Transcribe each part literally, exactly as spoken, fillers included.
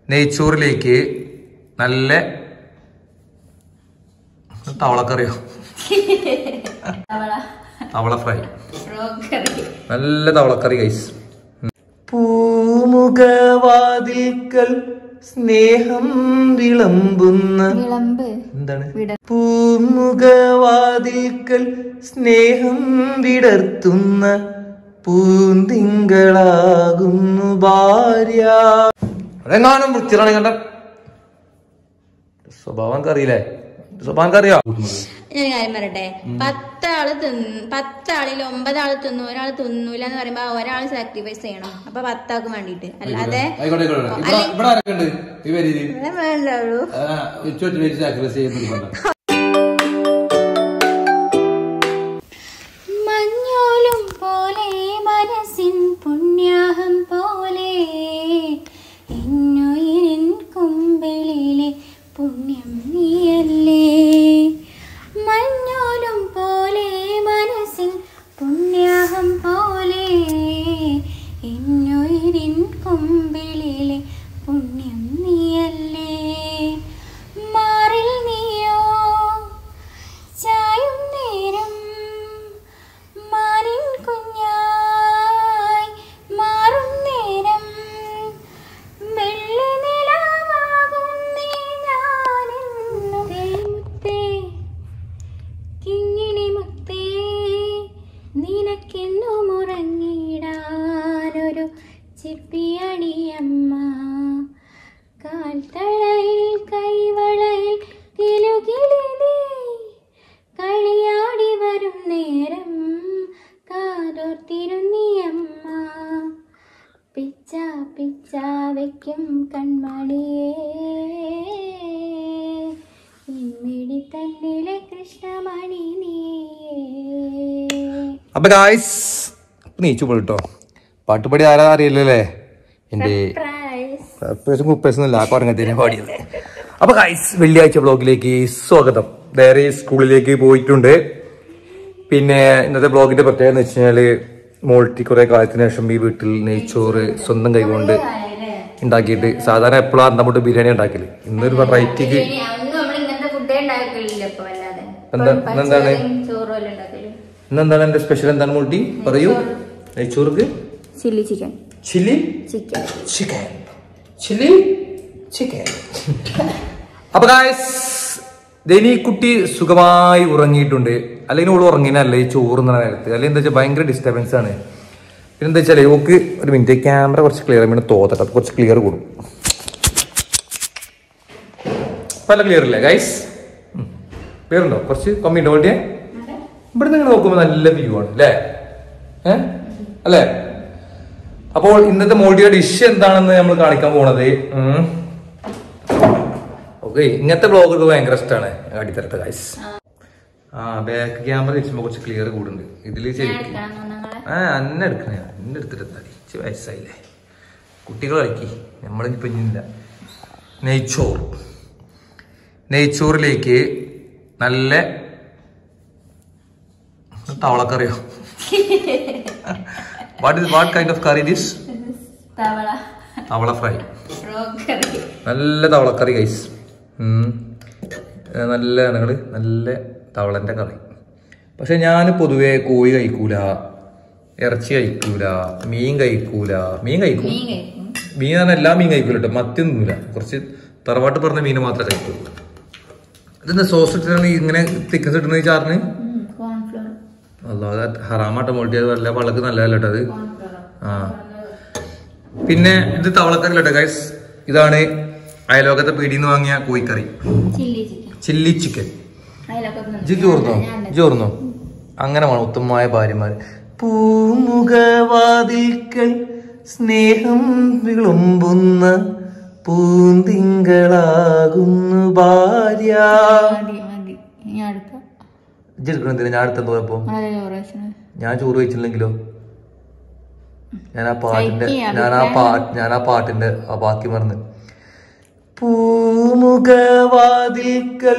നെയ്ച്ചോറിലേക്ക് നല്ല തവളക്കറിയോ തവള ഫ്രൈ, നല്ല തവളക്കറി ഗൈസ്. പൂമുഖവാതിൽക്കൽ സ്നേഹം വിളമ്പുന്ന എന്താണ് പൂമുഖവാതിൽക്കൽ സ്നേഹം വിടർത്തുന്ന പൂന്തിങ്കളാകുന്നു ഭാര്യ. അതെങ്ങാനും വൃത്തിയാണ് കണ്ട സ്വഭാവം അറിയില്ലേ? സ്വഭാവം അറിയോ? ഞാൻ കാര്യം പറയട്ടെ, പത്താള് തിന്ന് പത്താളിൽ ഒമ്പതാള് തിന്നു, ഒരാൾ തിന്നൂല എന്ന് പറയുമ്പോ ഒരാൾ സാക്രിഫൈസ് ചെയ്യണം. അപ്പൊ പത്താൾക്ക് വേണ്ടിട്ട് അല്ലാതെ വേണ്ടുള്ളൂ. മഞ്ഞോലും പോലെ മനസ്സിൻ പുണ്യാഹം പോലെ ഇന്നുയിരിൻ കുമ്പിളിലെ പുണ്യം നീയല്ലേ. മഞ്ഞോലും പോലെ മനസ്സിൻ പുണ്യാഹം പോലെ ഇന്നുയിരിൻ കുമ്പിളിലെ പുണ്യം നീയല്ലേ. മാറിൽ നീയോ ചായും നേരം മാറിൻ കുഞ്ഞായി മാറും നേരം വെള്ളി നിലാവാകുന്നേ ഞാനെന്നുതേ കിങ്ങിണി മുത്തേ നിനക്കെന്നും ഉറങ്ങിടാനൊരു ചിപ്പിയണിയമ്മ. കാൽത്തളയിൽ കൈവളയിൽ കിലുകിലി കളിയാടി വരും നേരം കാതോർത്തിരുന്നിയമ്മ. പിച്ച പിച്ച വയ്ക്കും കൺമണിയേ ഇമ്മിടി തന്നിലെ കൃഷ്ണമണി നീ. അപ്പൊ ഗായ്സ് നീച്ചു പോയിട്ടോ. പാട്ടുപാടി ആരാ അറിയില്ലല്ലേ? എന്റെ കുപ്പേസൊന്നുമില്ല, കുറങ്ങത്തേനെ പാടിയത്. അപ്പൊ ഗായ്സ് വെള്ളിയാഴ്ച ബ്ലോഗിലേക്ക് സ്വാഗതം. വേറെ സ്കൂളിലേക്ക് പോയിട്ടുണ്ട്. പിന്നെ ഇന്നത്തെ ബ്ലോഗിന്റെ പ്രത്യേകത എന്ന് വെച്ച് കഴിഞ്ഞാല് മോൾട്ടി കുറെ കാലത്തിന് ശേഷം ഈ വീട്ടിൽ നെയ്ച്ചോറ് സ്വന്തം കൈകൊണ്ട് ഉണ്ടാക്കിയിട്ട്, സാധാരണ എപ്പോഴും അന്നമുട്ട് ബിരിയാണി ഉണ്ടാക്കല്, ഇന്നൊരു വെറൈറ്റിക്ക് എന്താണ് ഇന്നെന്താണ് എന്റെ സ്പെഷ്യൽ എന്താണ് മോൾട്ടി പറയൂ? നെയ്ച്ചോർക്ക് chilli chicken chilli chicken chicken chilli chicken. അപ്പൊ ഗായ്സ് ദേനിക്കുട്ടി സുഖമായി ഉറങ്ങിയിട്ടുണ്ട്. അല്ലെങ്കിൽ ഓള് ഉറങ്ങിനല്ല ഈ ചോറുന്ന നേരത്ത്, അല്ലെങ്കിൽ എന്താ വെച്ചാൽ ഭയങ്കര ഡിസ്റ്റർബൻസ് ആണ്. പിന്നെ എന്താ വെച്ചാൽ ഓക്ക് ഒരു മിനിറ്റ് ക്യാമറ കുറച്ച് ക്ലിയർ ആയി തോന്നട്ടെ, കുറച്ച് ക്ലിയർ കൂടും. പല ക്ലിയർ ഇല്ലേ ഗൈസ്? ക്ലിയർ ഉണ്ടോ? കുറച്ച് കമ്മി ഉണ്ടോ? വേണ്ടിയേ ഇവിടെ നിങ്ങൾ നോക്കുമ്പോൾ നല്ല വ്യൂ ആണ് അല്ലേ? ഏഹ് അല്ലേ? അപ്പോൾ ഇന്നത്തെ മോൾട്ടിയുടെ ഡിഷ് എന്താണെന്ന് നമ്മൾ കാണിക്കാൻ പോണത്. ഓക്കെ, ഇങ്ങനത്തെ ബ്ലോഗ് ഭയങ്കര ഇഷ്ടമാണ് കാട്ടിത്തരത്തെ ഗൈസ്. ആ ബാക്ക് ക്യാമറ വെച്ചുമ്പോ കുറച്ച് ക്ലിയർ കൂടുന്നുണ്ട്. ഇതില് ശരിക്കും ആ അന്നെ എടുക്കണേ, എന്നെ എടുത്തിട്ട് തടിച്ച് വയസ്സായില്ലേ. കുട്ടികൾ കളിക്കി, നമ്മളിപ്പോ ഇല്ല. നെയ്ച്ചോറ്, നെയ്ച്ചോറിലേക്ക് നല്ല തവളക്കറിയോ? What is what kind of curry this? തവള ഫ്രൈ, നല്ല തവളക്കറി ഗൈസ്. നല്ല ഞങ്ങള് നല്ല തവളന്റെ കറി. പക്ഷെ ഞാൻ പൊതുവെ കോഴി കഴിക്കൂല, ഇറച്ചി കഴിക്കൂല, മീൻ കഴിക്കൂല. മീൻ കഴിക്കും, മീൻ പറഞ്ഞാൽ എല്ലാ മീൻ കഴിക്കൂല കേട്ടോ, മത്തി ഒന്നുമില്ല. കുറച്ച് തറവാട്ട് പറഞ്ഞ മീൻ മാത്രമേ കഴിക്കുള്ളൂ. ഇതെന്താ സോസ് ഇട്ടാണ് ഇങ്ങനെ തിക്കസ് ഇട്ടുന്നത് ഈ ചാറിന്? അല്ലാതെ ഹറാമാട്ട മോൾട്ടിയത് വല്ല വളക്ക് നല്ലതല്ല കേട്ടോ അത്. ആ പിന്നെ ഇത് തവളക്കറി കേട്ടോ ഗൈസ്. ഇതാണ് അയലോകത്തെ പീടിന്ന് വാങ്ങിയ കോഴിക്കറി, ചില്ലി ചിക്കൻ. ജി ചോർന്നോ? ചോർന്നോ? അങ്ങനെ വേണം ഉത്തമമായ ഭാര്യമാര്. പൂമുഖവാതിൽക്കൽ സ്നേഹം വിളുമ്പുന്ന പൂന്തിങ്കളാകുന്നു ഭാര്യ. ഇജ്ജെടുക്കണെന്തിനാ? ഞാൻ അടുത്ത പോയപ്പോ ഞാൻ ചോറ് വെച്ചില്ലെങ്കിലോ? ഞാൻ ആ പാട്ടിന്റെ ഞാൻ ആ പാട്ട് ഞാൻ ആ പാട്ടിന്റെ ആ ബാക്കി മറന്ന്. പൂമുഖവാതിൽക്കൽ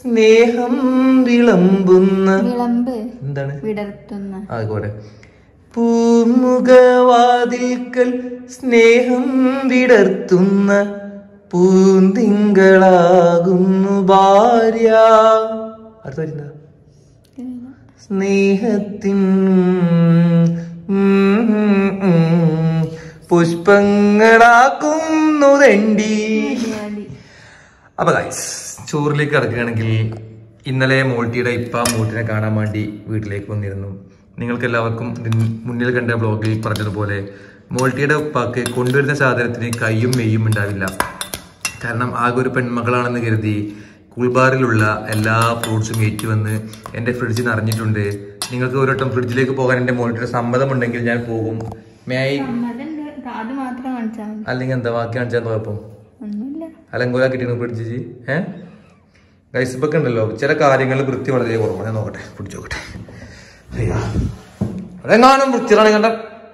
സ്നേഹം വിളമ്പുന്ന എന്താണ്? ആയിക്കോട്ടെ. പൂമുഖവാതിൽക്കൽ സ്നേഹം വിടർത്തുന്ന പൂന്തിങ്കളാകുന്നു ഭാര്യ. അടുത്ത വരുന്ന സ്നേഹത്തിൻ പുഷ്പങ്ങളാക്കുന്നു രണ്ടി. അപ്പൊ ഗൈസ് ചോറിലേക്ക് കിടക്കുകയാണെങ്കിൽ ഇന്നലെ മോൾട്ടിയുടെ ഇപ്പ മോൾട്ടിനെ കാണാൻ വേണ്ടി വീട്ടിലേക്ക് വന്നിരുന്നു. നിങ്ങൾക്ക് എല്ലാവർക്കും മുന്നിൽ കണ്ട ബ്ലോഗിൽ പറഞ്ഞതുപോലെ മോൾട്ടിയുടെ ഉപ്പാക്ക് കൊണ്ടുവരുന്ന സാധനത്തിന് കയ്യും മെയ്യും ഉണ്ടാവില്ല. കാരണം ആകെ ഒരു പെൺമകളാണെന്ന് കരുതി കൂൾബാറിലുള്ള എല്ലാ ഫ്രൂട്ട്സും ഏറ്റു വന്ന് എൻ്റെ ഫ്രിഡ്ജ് നിറഞ്ഞിട്ടുണ്ട്. നിങ്ങൾക്ക് ഒരു വട്ടം ഫ്രിഡ്ജിലേക്ക് പോകാൻ എൻ്റെ മോൾട്ടിയുടെ സമ്മതമുണ്ടെങ്കിൽ ഞാൻ പോകും. മേയ് അല്ലെങ്കിൽ എന്താ ബാക്കി കാണിച്ചാൽ കുഴപ്പം അലങ്കോല കിട്ടിയിരുന്നു ഫ്രിഡ്ജ്. ഏഹ് ഗൈസ് ഇപ്പൊക്കെ ഉണ്ടല്ലോ ചില കാര്യങ്ങൾ വൃത്തി വളരെ കുറവാണ്. ഞാൻ നോക്കട്ടെ പിടിച്ചു നോക്കട്ടെ. അയ്യാ അതെങ്ങാനും വൃത്തിയാണ് കണ്ട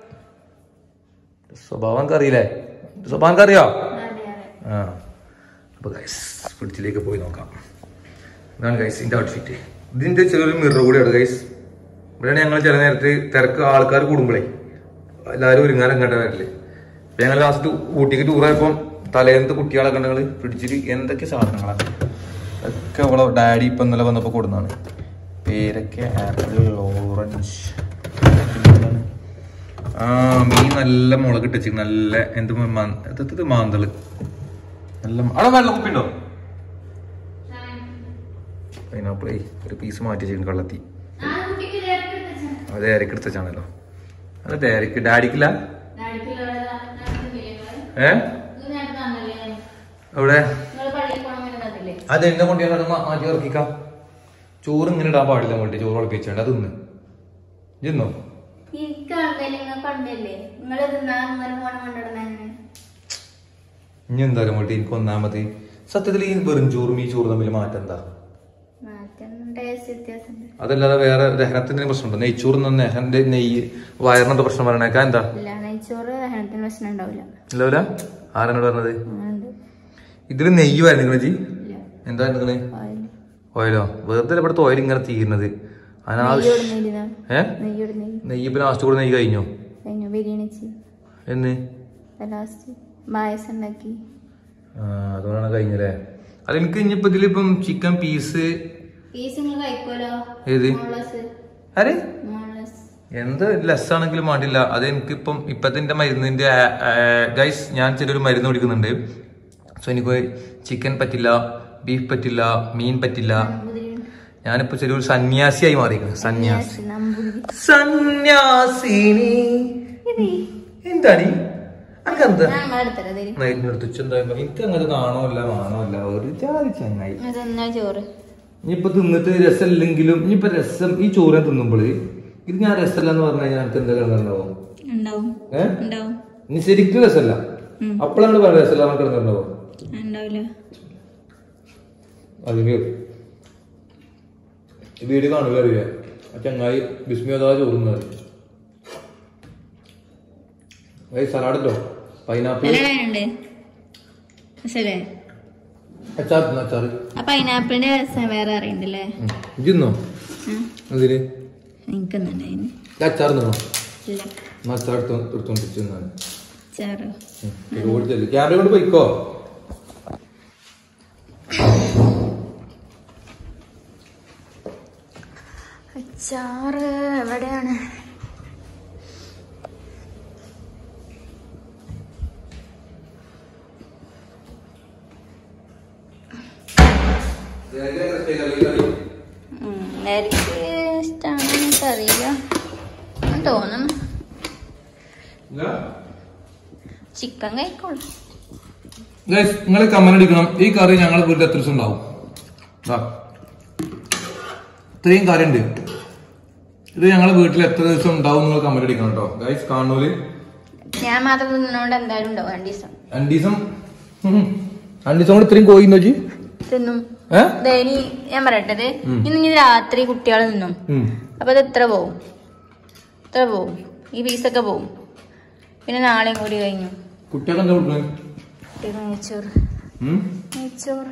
സ്വഭാവം അറിയില്ലേ? സ്വഭാവം അറിയോ? ആ അപ്പൊ ഗൈസ് ഫ്രിഡ്ജിലേക്ക് പോയി നോക്കാം. ഇതാണ് ഗൈസ് ഇതിന്റെ ഔട്ട്ഫിറ്റ്. ഇതിന്റെ ചെറിയൊരു മിറർ കൂടെയാണ് ഗൈസ്. ഇവിടെയാണ് ഞങ്ങൾ ചില നേരത്ത് തിരക്ക് ആൾക്കാർ കൂടുമ്പോഴേ എല്ലാവരും ഒരുങ്ങാനും കണ്ട വരില്ലേ. അപ്പൊ ഞങ്ങൾ ലാസ്റ്റ് ഊട്ടിക്ക് ടൂറായപ്പം തലേന്നത്തെ കുട്ടികളൊക്കെ ഉണ്ടെങ്കിൽ ഫ്രിഡ്ജിൽ എന്തൊക്കെ സാധനങ്ങളാണ് അതൊക്കെ അവളെ ഡാഡി ഇപ്പം ഇന്നലെ വന്നപ്പോൾ കൊടുന്നതാണ്. പേരൊക്കെ ആപ്പിൾ, ഓറഞ്ച്. ആ മീൻ നല്ല മുളക് ഇട്ടിച്ച് നല്ല എന്ത് എത്തത് മാന്തള് നല്ല. അവിടെ വെള്ളം കുപ്പിണ്ടോ? പൈനാപ്പിളേ ഒരു പീസ് മാറ്റി വെച്ചിട്ടുണ്ട് കള്ളത്തി. അത് ഡയറക്റ്റ് എടുത്തച്ചാണല്ലോ. അത് ഡയറക്റ്റ് ഡാഡിക്കില്ല. ഏ എവിടെ അത് എന്നെ കൊണ്ട് ഞാൻ മാറ്റി ഇറക്കിക്കാം. ചോറ് ഇങ്ങനെ ഇടാൻ പാടില്ല. അങ്ങോട്ട് ചോറ് ഉളപ്പിച്ചുണ്ട് അത് തിന്ന് ഇന്നോ ഇനി എന്തായാലും അങ്ങോട്ട് എനിക്ക് ഒന്നാമത് സത്യത്തിൽ ഈ വെറും ചോറും ഈ ചോറ് തമ്മിൽ മാറ്റം എന്താ? അതല്ലാതെ വേറെ ദഹനത്തിന്റെ പ്രശ്നമുണ്ടോ? നെയ്ച്ചോറ് നെഹന്റെ നെയ്യ് വയറിനത്തെ പ്രശ്നം പറയണേക്കാ എന്താ? ഉണ്ടാവില്ല. ആരാണ് പറഞ്ഞത്? ഇതില് നെയ്യ് വരുന്നത് ജി എന്താ എടുക്കണേ? ഓയിലോ? വെറുതെ ഇവിടുത്തെ ഓയിൽ ഇങ്ങനെ തീരുന്നത് അനാവശ്യം. ഏ നെയ്യ് ഇപ്പൊ ലാസ്റ്റ് കൂടെ നെയ്യ് കഴിഞ്ഞോ? എന്ന് അതുകൊണ്ടാണ് കഴിഞ്ഞല്ലേ. അത് എനിക്ക് ഇനിയിപ്പോ ഇതിലിപ്പം ചിക്കൻ പീസ് ഏത് അരെ എന്ത് ലെസ്സാണെങ്കിലും വേണ്ടില്ല. അത് എനിക്കിപ്പം ഇപ്പത്തെ മരുന്നിന്റെ ഗൈസ് ഞാൻ ചെറിയൊരു മരുന്ന് കുടിക്കുന്നുണ്ട്. സോ എനിക്ക് ചിക്കൻ പറ്റില്ല, ബീഫ് പറ്റില്ല, മീൻ പറ്റില്ല. ഞാനിപ്പോ ചെറിയൊരു സന്യാസിയായി മാറിയിരിക്കുന്നു. സന്യാസി സന്യാസിനി എന്താണ് എനിക്ക് അങ്ങനെ നാണമല്ല മാണമല്ല ഒരു ജാതി ചങ്ങായി. ഇനിയിപ്പൊ തിന്നിട്ട് രസമില്ലെങ്കിലും ഇനിയിപ്പൊ രസം ഈ ചോറ് തിന്നുമ്പോള് ഇത് ഞാൻ രസമല്ല എന്ന് പറഞ്ഞു കഴിഞ്ഞാൽ എനിക്ക് എന്തെങ്കിലും ഉണ്ടാവും. ഏഹ് ഇനി ശരിക്കും രസമല്ല. അപ്പോഴാണ് പറയുന്നത് രസമല്ല നമുക്ക് കിടന്നുണ്ടാവും. അതിന് വീഡിയോ കാണൂല അറിയില്ല. ആ ചങ്ങായി ബിസ്മിയതാ ചോറുന്നത്. സലാഡല്ലോ പൈനാപ്പിൾ പൈനാപ്പിളിന്റെ രസം വേറെ അറിയണ്ടല്ലേ? ഇന്നോ അതിന് അച്ചാർ നിന്നോ? അച്ചാർ എടുത്തോണ്ടിരിച്ചു. ക്യാമറ കൊണ്ട് പോയിക്കോ. അച്ചാറ് എവിടെയാണ്? എനിക്ക് ഇഷ്ടമാണെന്ന് അറിയില്ല തോന്നുന്നു. ചിക്കൻ കഴിക്കോളൂ. നിങ്ങൾ കമന്റ് അടിക്കണം ഈ കറി ഞങ്ങളുടെ വീട്ടിൽ എത്ര ദിവസം ഉണ്ടാവും. ഇത്രയും കറി ഉണ്ട്. ഇത് ഞങ്ങളുടെ വീട്ടിൽ എത്ര ദിവസം ഉണ്ടാവും നിങ്ങൾ കമന്റ് അടിക്കണം കേട്ടോ ഗൈസ്. കാണൂല് ഞാൻ മാത്രം തിന്നോണ്ട് എന്തായാലും ഉണ്ടാവും. രണ്ടു ദിവസം രണ്ടു ദിവസം രണ്ടു ദിവസം കൂടെ ഇത്രയും കോഴി നോക്കി തിന്നും. ഞാൻ പറയട്ടത് ഇന്ന് രാത്രി കുട്ടികൾ തിന്നും. അപ്പൊ അത് എത്ര പോവും? എത്ര പോവും? ഈ പീസൊക്കെ പോവും. പിന്നെ നാളെയും കൂടി കഴിഞ്ഞു. കുട്ടികൾക്ക് നെയ്ച്ചോറ് നെയ്ച്ചോറ്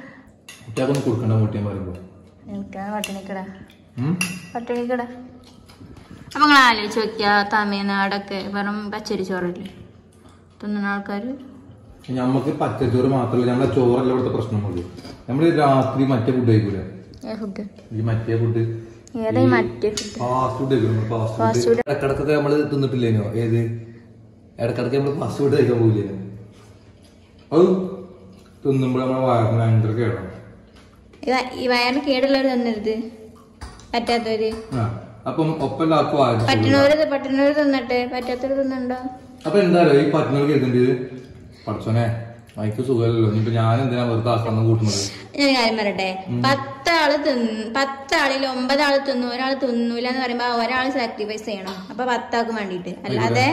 കൊടുക്കണ്ട. മുട്ടിയാൻ പറയുമ്പോ പട്ടിണിക്കട പട്ടിണിക്കട അപ്പൊ നിങ്ങൾ ആലോചിച്ച് വെക്കുക, തമിഴ്നാടൊക്കെ വെറും പച്ചരി ചോറില്ലേ തിന്നുന്ന ആൾക്കാര്. നമ്മക്ക് പച്ചച്ചോറ് മാത്രമല്ല, നമ്മളെ ചോറല്ല ഇവിടുത്തെ പ്രശ്നം. നമ്മള് രാത്രി മറ്റേ ഫുഡ് കഴിക്കൂല, ഈ മറ്റേ ഫുഡ് ഫാസ്റ്റ് ഫുഡ് കഴിക്കും. ഇടക്കിടക്കൊക്കെ നമ്മള് തിന്നിട്ടില്ലേനോ? ഏത് ഇടക്കിടക്ക് നമ്മള് ഫാസ്റ്റ് ഫുഡ് കഴിക്കാൻ പോയില്ലേനോ? അത് തിന്നുമ്പോൾ നമ്മളെ വയറിന് ഭയങ്കര കേടാണ്. ഈ വയറിന് കേടുള്ളവര് തന്നരുത്, പറ്റാത്തവര്. അപ്പം ഒപ്പം പറ്റുന്നവര് പറ്റുന്നവര് തിന്നട്ടെ, പറ്റാത്തവര് തിന്നണ്ടോ? അപ്പൊ എന്തായാലും ഈ പറ്റുന്നവർക്ക് എഴുതേണ്ടത് പഠിച്ചോനെ എനിക്ക് സുഖമല്ലോ, ഇനിയിപ്പോ ഞാൻ എന്തിനാ വെറുതെ ആശ്രമം കൂട്ടുന്നത്. ഞാൻ കാര്യം പറയട്ടെ, പത്താള് തിന്ന് പത്താളിൽ ഒമ്പതാള് തിന്നു, ഒരാൾ തിന്നൂല എന്ന് പറയുമ്പോ ഒരാള് സാക്രിഫൈസ് ചെയ്യണം. അപ്പൊ പത്താൾക്ക് വേണ്ടിട്ട്, അല്ലാതെ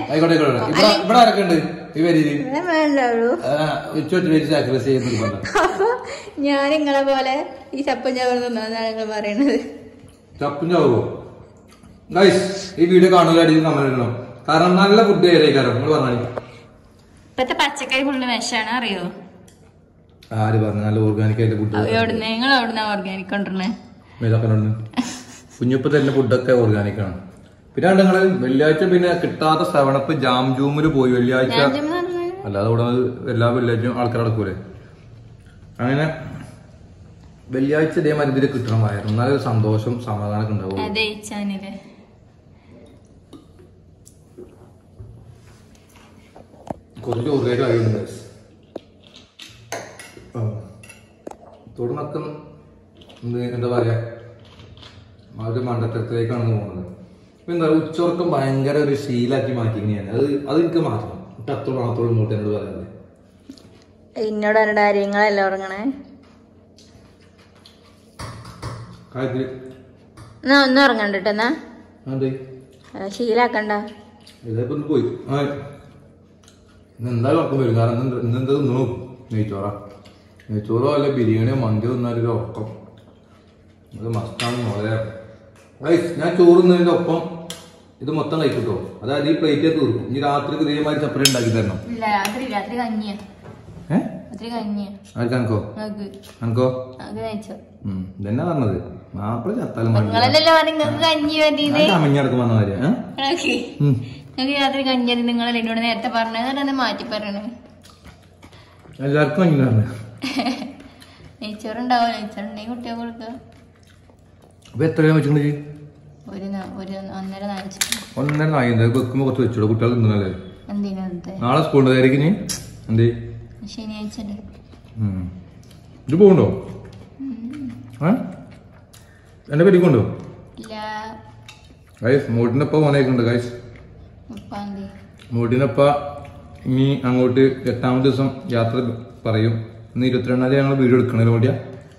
അപ്പൊ ഞാൻ നിങ്ങളെ പോലെ ഈ ചപ്പൻ ചവർ തിന്നാന്നാണ് നിങ്ങൾ പറയണത്. ചപ്പൻ ചവറോ? ഈ വീഡിയോ കാണുക, കമന്റ് ഇടണം. കാരണം നല്ല ഫുഡ് ഏതായിക്കാരം നിങ്ങൾ പറഞ്ഞു. ഇപ്പത്തെ പച്ചക്കറി ഫുള്ള് വിഷാണ്, അറിയോ? ആര് പറഞ്ഞു നല്ല ഓർഗാനിക് ആയിട്ട് ഫുഡ്? നിങ്ങൾ എവിടുന്നാ ഓർഗാനിക് കൊണ്ടുവരണേ? കുഞ്ഞിപ്പ തന്നെ ഫുഡൊക്കെ ഓർഗാനിക് ആണ്. പിന്നെ നിങ്ങള് വെള്ളിയാഴ്ച പിന്നെ കിട്ടാത്ത സെവനപ്പ് ജാം ജൂമില് പോയി. വെള്ളിയാഴ്ച അല്ലാതെ ഇവിടെ എല്ലാ വെള്ളിയാഴ്ചയും ആൾക്കാർ നടക്കൂലേ. അങ്ങനെ വെള്ളിയാഴ്ച ഇതേമാതിരി ഇതിൽ കിട്ടണം വയറും, എന്നാലും സന്തോഷം സമാധാനം ഉണ്ടാവും. കുറച്ച് ചോറിലേക്ക് ആയിരുന്നു തുടർന്നൊക്കെ എന്താ പറയാ, ഒരു മണ്ടത്തരത്തിലേക്കാണ് പോകുന്നത്. എന്താ ഉച്ചോർക്കം ഭയങ്കര ഒരു ശീലാക്കി മാറ്റി. ഞാൻ അത് അത് എനിക്ക് മാറ്റണം. അത്ര മാത്രം ഇങ്ങോട്ട് എന്നോട് പറയാതെ എന്നോട് പറഞ്ഞ കാര്യങ്ങളല്ല ഉറങ്ങണേ. എന്നാ ഒന്നും ഉറങ്ങണ്ട, എന്നാ ശീലാക്കണ്ട. ഇതേപ്പോ പോയി എന്തായാലും ഉറക്കം വരും. കാരണം ഇന്നെന്താ തിന്നണു? നെയ്ച്ചോറാ. നെയ്ച്ചോറോ അല്ല ബിരിയാണിയോ മന്തിയോ തിന്നാലൊരു ഉറക്കം അത് മസ്റ്റാണ് മോളെ. ഞാൻ ചോറ് തിന്നതിന്റെ ഒപ്പം ഇത് മൊത്തം കഴിക്കട്ടോ. അതായത് ഈ പ്ലേറ്റ് തീർക്കും. ഇനി രാത്രിക്ക് ഇതേമാതിരി സെപ്പറേറ്റ് ഉണ്ടാക്കി തരണം. ആർക്കോ അനക്കോ ഇതന്നെ പറഞ്ഞത്. മാപ്പിള ചത്താലും കമ്മിഞ്ഞടക്കം വന്ന കാര്യം രാത്രി കഞ്ഞി നിങ്ങളല്ലേ എന്നോട് നേരത്തെ പറഞ്ഞത്, മാറ്റി പറയണേ. എല്ലാവർക്കും നെയ്ച്ചോറുണ്ടാവോ? നെയ്ച്ചോറുണ്ടെങ്കിൽ കുട്ടിയെ കൊടുക്കുക. അപ്പൊ എത്രയാ വെച്ചിട്ടുണ്ട്? ഒരു ഒന്നര നാല് ഒന്നര നായി വെക്കുമ്പോ കുറച്ച് വെച്ചോളൂ, കുട്ടികൾ തിന്നല്ലേ. എന്തിനാ നാളെ സ്കൂളിന്റെ കാര്യത്തിന് എന്തേ? ശനിയാഴ്ച ഇത് പോകണ്ടോ? എന്റെ പെരിക്കുണ്ടോ? ഗൈസ് മോട്ടിനപ്പ മോനേക്കുണ്ട്. ഗൈസ് മോട്ടിനപ്പ ഇനി അങ്ങോട്ട് എട്ടാമത്തെ ദിവസം യാത്ര പറയും. ഇന്ന് ഇരുപത്തിരണ്ടാം തീയതി ഞങ്ങൾ വീഡിയോ എടുക്കണല്ലോ. മോട്ടിയാ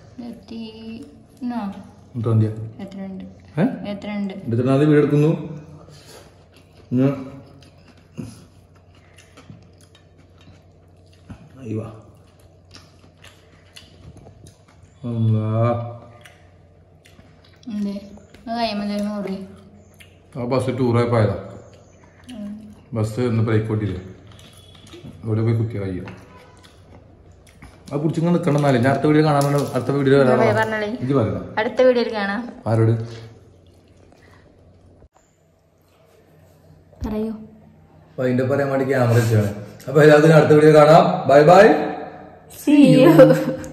ഇരുപത്തിരണ്ടാം തീയതി വീഡിയോ എടുക്കുന്നു. അയ്യോ ആ ബസ് ടൂറായി പോയതാ. ബസ് ഒന്ന് ബ്രേക്ക് ഓട്ടില്ലേ, ഇവിടെ പോയി കുത്തിയ കഴിയും. അത് കുറിച്ചിങ്ങനെ നിൽക്കണം. എന്നാലേ ഞാൻ അടുത്ത വീഡിയോ കാണാൻ. അടുത്ത വീഡിയോ ഇത് പറയണം. അടുത്ത വീഡിയോയിൽ കാണാം. ആരോട് പറയൂ? അതിന്റെ പറയാൻ വേണ്ടി ക്യാമറ വെച്ചാണ്. അപ്പൊ എല്ലാത്തിനും അടുത്ത വീഡിയോ കാണാം. Bye bye. See you.